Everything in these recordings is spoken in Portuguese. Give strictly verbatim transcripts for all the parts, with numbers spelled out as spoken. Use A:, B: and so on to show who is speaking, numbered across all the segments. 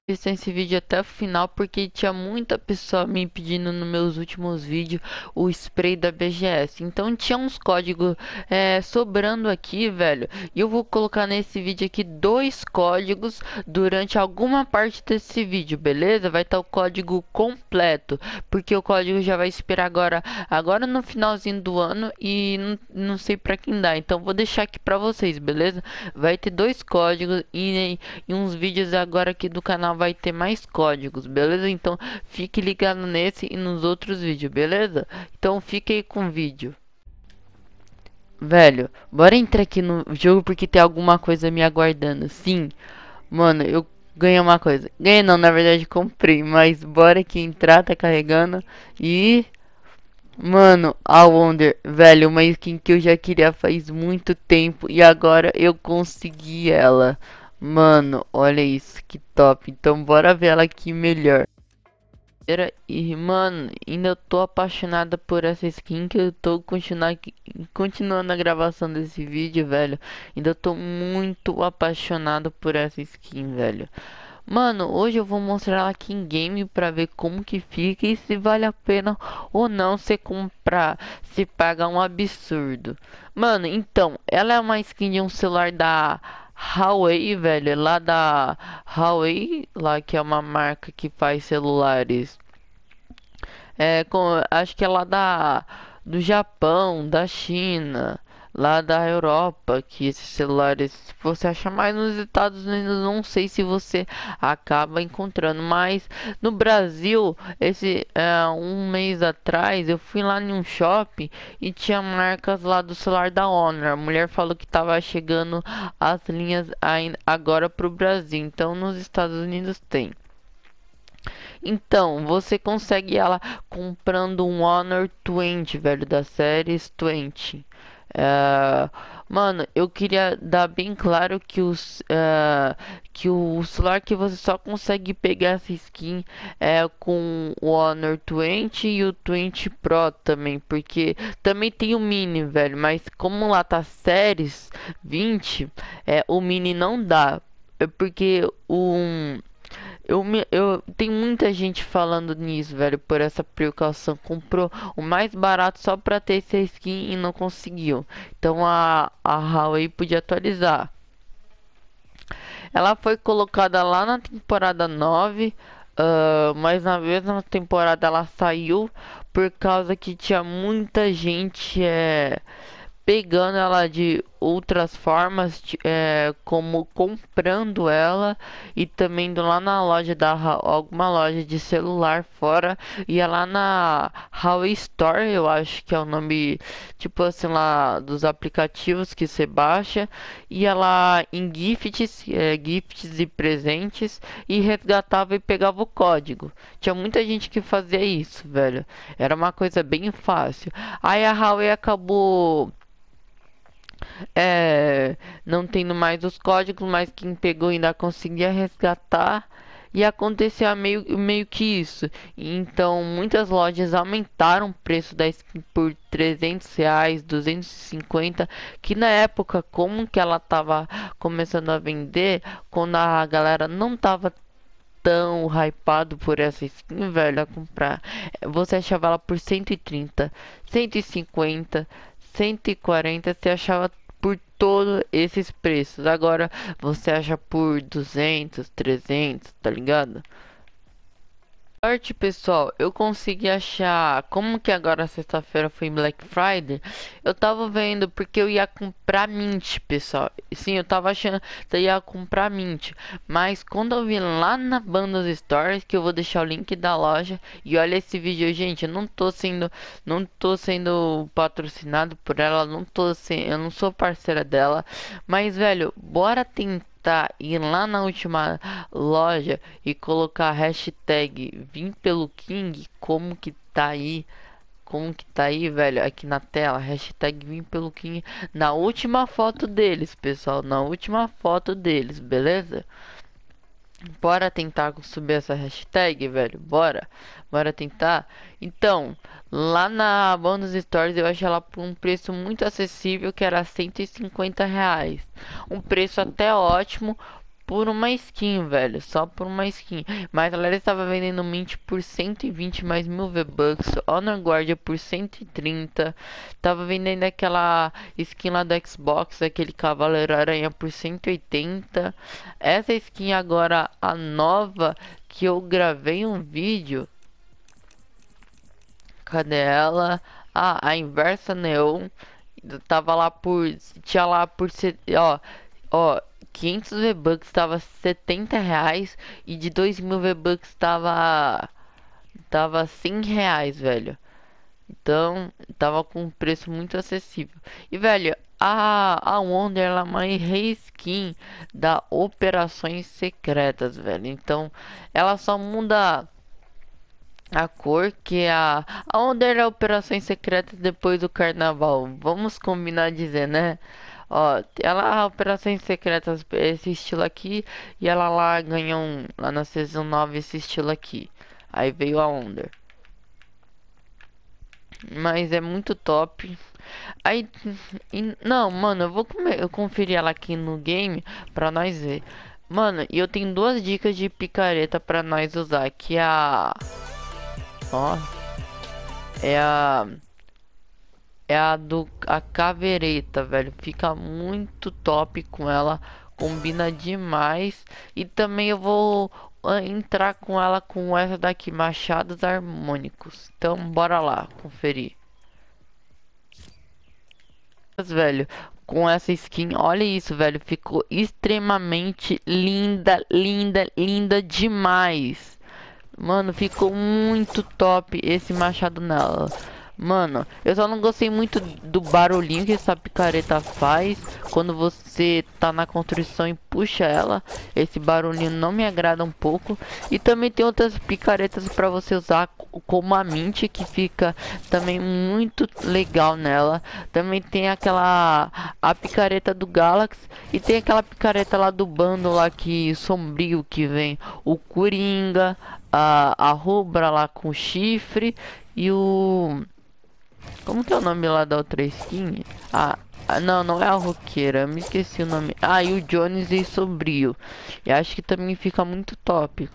A: assistam esse vídeo até o final porque tinha muita pessoa me pedindo nos meus últimos vídeos o spray da B G S. Então tinha uns códigos é, sobrando aqui, velho. E eu vou colocar nesse vídeo aqui dois códigos durante alguma parte desse vídeo, beleza? Vai estar o código completo, porque o código já vai expirar agora, agora no finalzinho do ano e não, não sei pra quem dá. Então vou deixar aqui pra vocês, beleza? Vai ter dois códigos e em uns vídeos agora aqui do canal vai ter mais códigos, beleza? Então fique ligado nesse e nos outros vídeos, beleza? Então fique aí com o vídeo. Velho, bora entrar aqui no jogo porque tem alguma coisa me aguardando. Sim, mano, eu ganhei uma coisa. Ganhei não, na verdade comprei, mas bora aqui entrar, tá carregando. E... Mano, a Wonder, velho, uma skin que eu já queria faz muito tempo e agora eu consegui ela. Mano, olha isso, que top. Então bora ver ela aqui melhor. Era- E, mano, ainda eu tô apaixonada por essa skin que eu tô continuar, aqui- continuando a gravação desse vídeo, velho. Ainda eu tô muito apaixonado por essa skin, velho. Mano, hoje eu vou mostrar ela aqui em game pra ver como que fica e se vale a pena ou não você comprar, se paga um absurdo. Mano, então, ela é uma skin de um celular da Huawei, velho, é lá da Huawei, lá que é uma marca que faz celulares. É, com, acho que é lá da do Japão, da China, lá da Europa, que esses celulares você acha mais nos Estados Unidos, não sei se você acaba encontrando, mas no Brasil, esse é, um mês atrás eu fui lá em um shopping e tinha marcas lá do celular da Honor. A mulher falou que tava chegando as linhas ainda agora pro Brasil, então nos Estados Unidos tem. Então, você consegue ela comprando um Honor vinte, velho, da série vinte. É, mano, eu queria dar bem claro que, os, é, que o celular que você só consegue pegar essa skin é com o Honor vinte e o vinte Pro também, porque também tem o Mini, velho, mas como lá tá séries vinte, é, o Mini não dá, é porque o eu, me, eu tem muita gente falando nisso, velho, por essa precaução. Comprou o mais barato só pra ter essa skin e não conseguiu. Então a, a Huawei podia atualizar. Ela foi colocada lá na temporada nove, ah, mas na mesma temporada ela saiu por causa que tinha muita gente é, pegando ela de outras formas, ti- é, como comprando ela e também indo lá na loja da Ra- alguma loja de celular fora, ia lá na Huawei Store, eu acho que é o nome, tipo assim, lá dos aplicativos que você baixa, ia lá em gifts, é, gifts e presentes e resgatava e pegava o código. Tinha muita gente que fazia isso, velho. Era uma coisa bem fácil. Aí a Huawei acabou é, não tendo mais os códigos, mas quem pegou ainda conseguia resgatar. E acontecia meio, meio que isso. Então, muitas lojas aumentaram o preço da skin por trezentos reais, duzentos e cinquenta, que na época, como que ela tava começando a vender, quando a galera não tava tão hypado por essa skin, velho, a comprar, você achava ela por cento e trinta, cento e cinquenta, cento e quarenta, você achava por todos esses preços. Agora você acha por duzentos, trezentos, tá ligado? Sorte, pessoal, eu consegui achar. Como que agora sexta-feira foi Black Friday? Eu tava vendo porque eu ia comprar Mint, pessoal. Sim, eu tava achando que eu ia comprar Mint. Mas quando eu vi lá na Bandas Stories, que eu vou deixar o link da loja. E olha esse vídeo, gente. Eu não tô sendo, não tô sendo patrocinado por ela. Não tô sem, eu não sou parceira dela. Mas, velho, bora tentar ir lá na última loja e colocar a hashtag Vim pelo King, como que tá aí, como que tá aí, velho, aqui na tela, hashtag Vim pelo King, na última foto deles, pessoal, na última foto deles, beleza? Bora tentar subir essa hashtag, velho, bora, bora tentar. Então, lá na Bonus Stories eu achei ela por um preço muito acessível, que era cento e cinquenta reais, um preço até ótimo por uma skin, velho. Só por uma skin. Mas a galera estava vendendo Mint por cento e vinte mais mil V-Bucks. Honor Guardian por cento e trinta. Tava vendendo aquela skin lá do Xbox, aquele Cavaleiro Aranha por cento e oitenta. Essa skin agora, a nova, que eu gravei um vídeo. Cadê ela? Ah, a Inversa Neon. Tava lá por... Tinha lá por... Ó, ó... quinhentos V-Bucks tava setenta reais. E de dois mil V-Bucks tava... Tava cem reais, velho. Então, tava com um preço muito acessível. E, velho, a, a Wonder, ela é uma reskin da Operações Secretas, velho. Então, ela só muda a cor, que a, a Wonder é Operações Secretas depois do Carnaval. Vamos combinar dizer, né? Ó, ela Operações Secretas esse estilo aqui, e ela lá ganhou um, lá na Season nove esse estilo aqui. Aí veio a Wonder. Mas é muito top. Aí, e, não, mano, eu vou comer, eu conferir ela aqui no game pra nós ver. Mano, e eu tenho duas dicas de picareta pra nós usar, que é a... Ó, é a... É a do a caveireta, velho. Fica muito top com ela. Combina demais. E também eu vou uh, entrar com ela com essa daqui, machados harmônicos. Então bora lá conferir. Mas, velho, com essa skin, olha isso, velho. Ficou extremamente linda, linda, linda demais. Mano, ficou muito top esse machado nela. Mano, eu só não gostei muito do barulhinho que essa picareta faz quando você tá na construção e puxa ela. Esse barulhinho não me agrada um pouco. E também tem outras picaretas pra você usar, como a Mint, que fica também muito legal nela. Também tem aquela a picareta do Galaxy, e tem aquela picareta lá do bando lá que sombrio, que vem o Coringa, a, a Rubra lá com chifre e o... Como que é o nome lá da outra skin? Ah, não, não é a roqueira, me esqueci o nome. Ah, e o Jones e Sombrio. E acho que também fica muito top.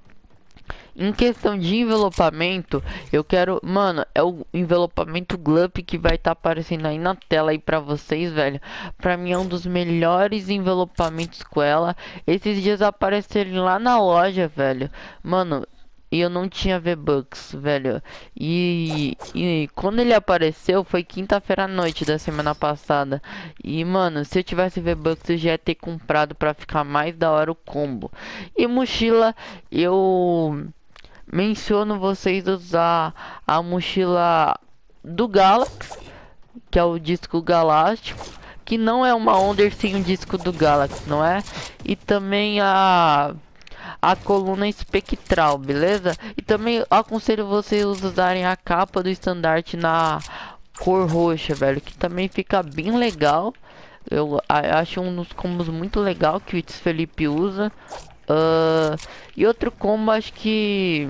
A: Em questão de envelopamento, eu quero... Mano, é o envelopamento Glup que vai estar tá aparecendo aí na tela aí pra vocês, velho. Pra mim é um dos melhores envelopamentos com ela. Esses dias apareceram lá na loja, velho. Mano... E eu não tinha V-Bucks, velho. E, e quando ele apareceu foi quinta-feira à noite da semana passada. E, mano, se eu tivesse V-Bucks eu já ia ter comprado pra ficar mais da hora o combo. E mochila, eu menciono vocês usar a mochila do Galaxy, que é o disco galáctico. Que não é uma Wonder sem o disco do Galaxy, não é? E também a... a coluna espectral, beleza? E também aconselho vocês usarem a capa do estandarte na cor roxa, velho, que também fica bem legal. Eu acho um dos combos muito legal que o It's Felipe usa. Uh, e outro combo, acho que...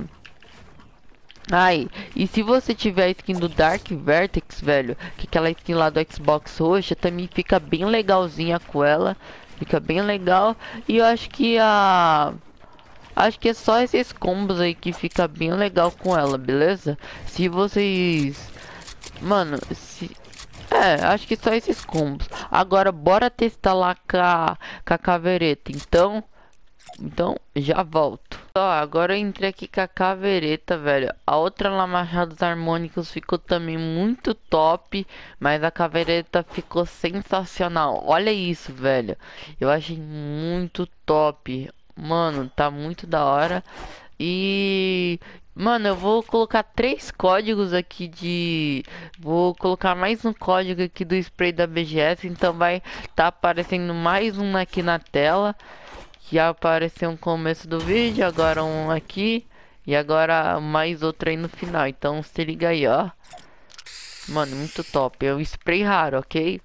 A: Ai, e se você tiver a skin do Dark Vertex, velho, que aquela skin lá do Xbox roxa, também fica bem legalzinha com ela. Fica bem legal. E eu acho que a... Acho que é só esses combos aí que fica bem legal com ela, beleza? Se vocês... Mano, se... É, acho que só esses combos. Agora, bora testar lá com a, com a caveireta. Então... Então, já volto. Ó, agora eu entrei aqui com a caveireta, velho. A outra lá, machados harmônicos, ficou também muito top. Mas a caveireta ficou sensacional. Olha isso, velho. Eu achei muito top. Mano, tá muito da hora. E... Mano, eu vou colocar três códigos aqui de... Vou colocar mais um código aqui do spray da B G S. Então vai tá aparecendo mais um aqui na tela. Que apareceu no começo do vídeo. Agora um aqui. E agora mais outro aí no final. Então se liga aí, ó. Mano, muito top. É um spray raro, ok?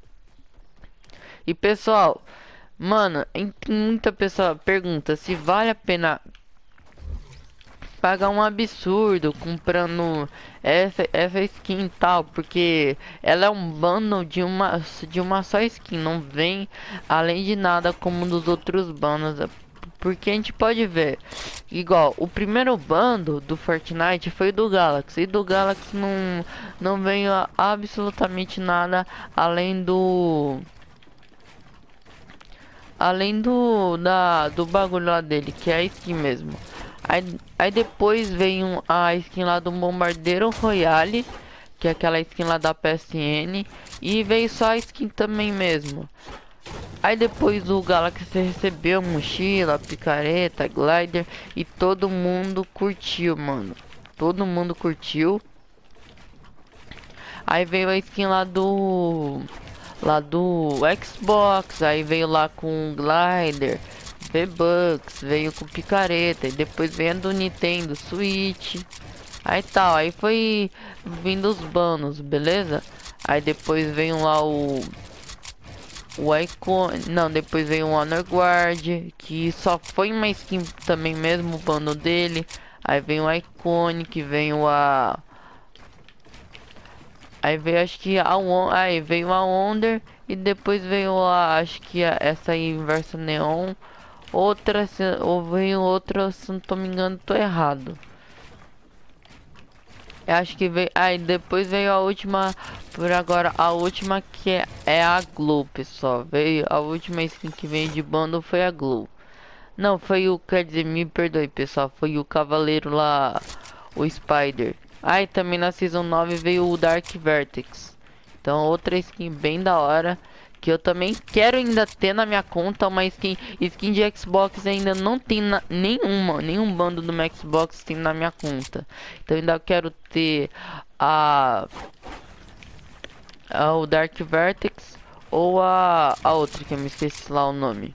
A: E pessoal... Mano, muita pessoa pergunta se vale a pena pagar um absurdo comprando essa, essa skin e tal, porque ela é um bundle de uma, de uma só skin, não vem além de nada como dos outros bundles. Porque a gente pode ver, igual, o primeiro bando do Fortnite foi do Galaxy, e do Galaxy não, não veio absolutamente nada além do... Além do, da, do bagulho lá dele, que é a skin mesmo. Aí, aí depois veio a skin lá do Bombardeiro Royale, que é aquela skin lá da P S N. E veio só a skin também mesmo. Aí depois o Galaxy recebeu mochila, picareta, glider. E todo mundo curtiu, mano. Todo mundo curtiu. Aí veio a skin lá do... Lá do Xbox. Aí veio lá com glider, V-Bucks, veio com picareta. E depois veio a do Nintendo Switch. Aí tal, aí foi vindo os banos, beleza? Aí depois veio lá o... O Icon... Não, depois veio o Honor Guard, que só foi uma skin também mesmo, o bando dele. Aí veio o Iconic, veio a... Aí veio acho que a on... Aí veio a Wonder. E depois veio a... Acho que a... essa aí, Inverso Neon. Outra... Ou veio outra, se não tô me engano, tô errado. Eu acho que veio... Aí depois veio a última... Por agora, a última que é, é a Glow, pessoal. Veio... A última skin que veio de bundle foi a Glow. Não, foi o... Quer dizer, me perdoe, pessoal. Foi o Cavaleiro lá... O Spider. Aí ah, também na Season nove veio o Dark Vertex. Então outra skin bem da hora. Que eu também quero ainda ter na minha conta uma skin. Skin de Xbox ainda não tem na, nenhuma. Nenhum bando do meu Xbox tem na minha conta. Então ainda quero ter a... a o Dark Vertex. Ou a, a outra que eu me esqueci lá o nome.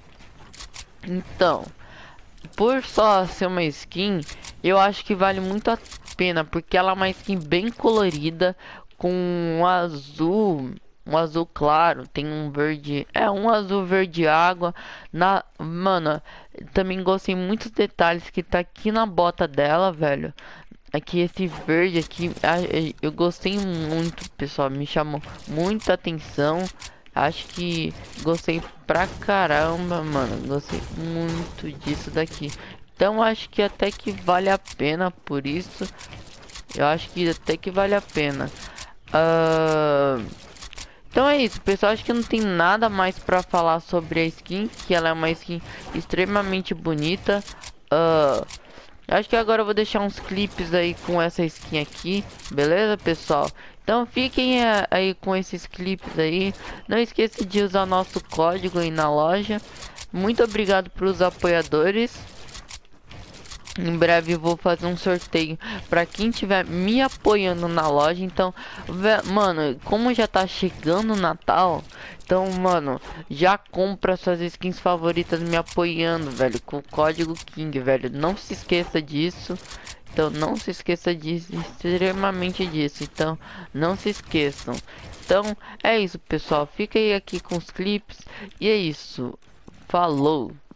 A: Então... Por só ser uma skin, eu acho que vale muito a pena, porque ela é uma skin bem colorida, com um azul, um azul claro, tem um verde, é um azul verde água, na, mano, também gostei muitos detalhes que tá aqui na bota dela, velho. Aqui esse verde aqui, eu gostei muito, pessoal, me chamou muita atenção. Acho que gostei pra caramba, mano. Gostei muito disso daqui. Então acho que até que vale a pena por isso. Eu acho que até que vale a pena. Uh... Então é isso, pessoal. Acho que não tem nada mais pra falar sobre a skin. Que ela é uma skin extremamente bonita. Uh... Acho que agora eu vou deixar uns clipes aí com essa skin aqui. Beleza, pessoal? Então fiquem aí com esses clipes aí. Não esqueça de usar o nosso código aí na loja. Muito obrigado pros apoiadores. Em breve eu vou fazer um sorteio para quem tiver me apoiando na loja. Então, mano, como já tá chegando o Natal, então, mano, já compra suas skins favoritas me apoiando, velho, com o código King, velho. Não se esqueça disso. Então, não se esqueça disso, extremamente disso. Então, não se esqueçam. Então, é isso, pessoal. Fica aí aqui com os clipes. E é isso. Falou!